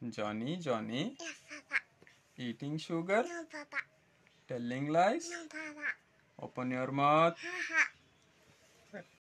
Johnny, Johnny. Yes, Papa. Eating sugar. No, Papa. Telling lies. No, Papa. Open your mouth. Haha.